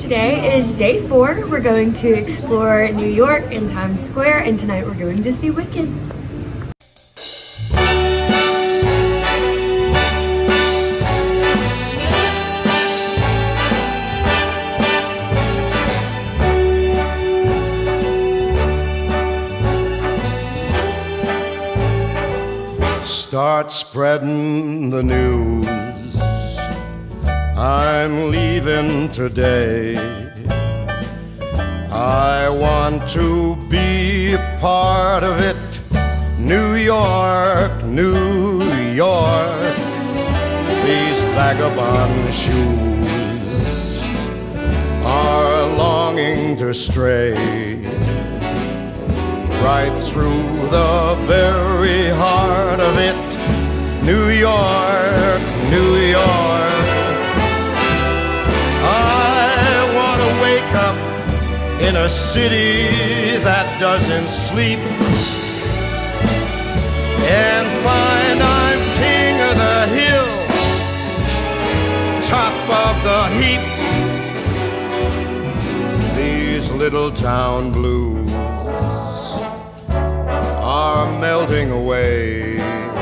Today is day 4. We're going to explore New York and Times Square, and tonight we're going to see Wicked. Start spreading the news. I'm leaving today. I want to be a part of it. New York, New York. These vagabond shoes are longing to stray right through the very heart of it. New York, New York. I want to wake up in a city that doesn't sleep and find I'm king of the hill, top of the heap. These little town blues are melting away.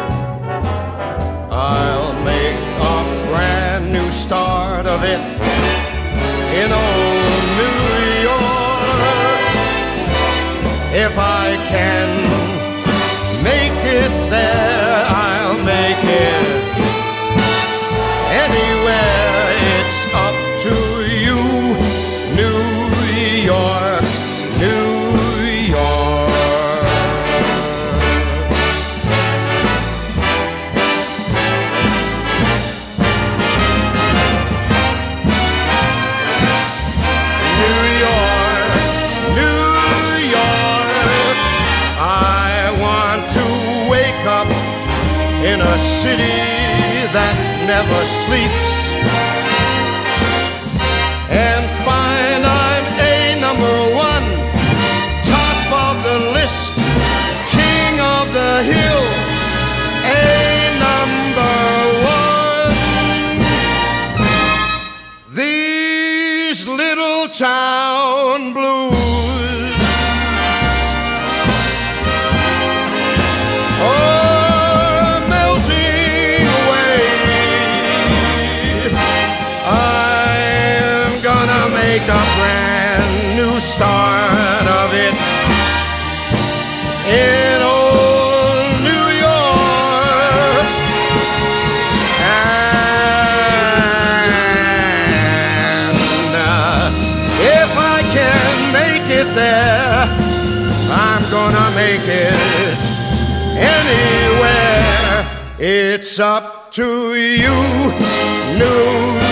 I'll make a brand new start of it in old New York. If I can make it there, I'll make it anywhere. It's up to you, New York, New York. In a city that never sleeps and find I'm a #1, top of the list, king of the hill, a #1. These little town blues make a brand new start of it in old New York. And if I can make it there, I'm gonna make it anywhere. It's up to you, New York.